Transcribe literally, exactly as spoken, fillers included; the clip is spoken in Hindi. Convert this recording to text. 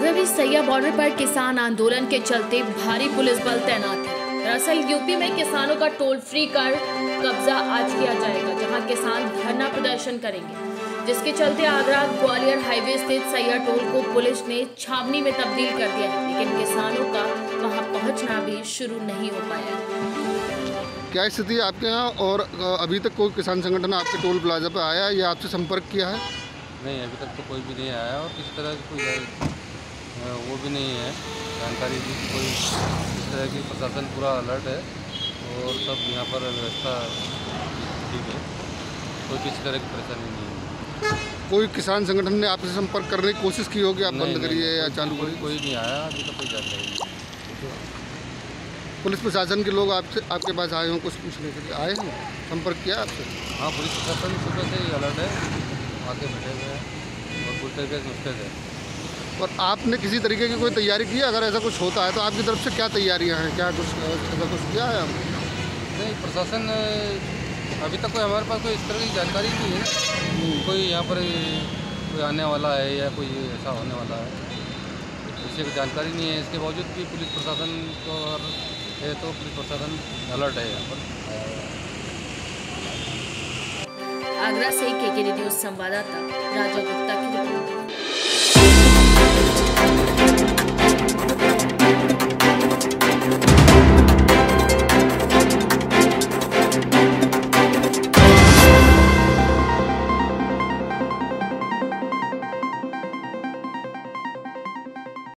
आगरा में सैया बॉर्डर पर किसान आंदोलन के चलते भारी पुलिस बल तैनात है। दरअसल यूपी में किसानों का टोल फ्री कर कब्जा आज किया जाएगा, जहां किसान धरना प्रदर्शन करेंगे, जिसके चलते आगरा ग्वालियर हाईवे स्थित सैया टोल को पुलिस ने छावनी में तब्दील कर दिया है, लेकिन किसानों का वहां पहुंचना भी शुरू नहीं हो पाया है। क्या स्थिति है आपके यहाँ? और अभी तक कोई किसान संगठन आपके टोल प्लाजा पर आया है या आपसे संपर्क किया है? नहीं, अभी तक तो कोई भी नहीं आया और किसी तरह की कोई वो भी नहीं है जानकारी भी। कोई इस तरह की प्रशासन पूरा अलर्ट है और सब यहाँ पर व्यवस्था ठीक है, कोई किसी तरह की परेशानी नहीं है। कोई किसान संगठन ने आपसे संपर्क करने की कोशिश की होगी, आप बंद करिए या चालू करिए? कोई नहीं आया अभी तक, कोई जानकारी नहीं। पुलिस प्रशासन के लोग आपसे आपके पास आए हों कुछ पूछने के लिए? आए हैं, संपर्क किया आपसे? हाँ, पुलिस प्रशासन सुबह से ही अलर्ट है, आके बैठे हुए हैं और पूरी तरीके से मुस्तैद है। और आपने किसी तरीके की कोई तैयारी की है? अगर ऐसा कुछ होता है तो आपकी तरफ से क्या तैयारियां हैं? क्या कुछ ऐसा कुछ किया है आपने? नहीं, प्रशासन अभी तक कोई हमारे पास कोई इस तरह की जानकारी नहीं है। कोई यहाँ पर कोई आने वाला है या कोई ऐसा होने वाला है, इससे कोई जानकारी नहीं है। इसके बावजूद भी पुलिस प्रशासन को है तो पुलिस प्रशासन अलर्ट है यहाँ पर। आगरा से केके न्यूज़ संवाददाता राजा गुप्ता की रिपोर्ट।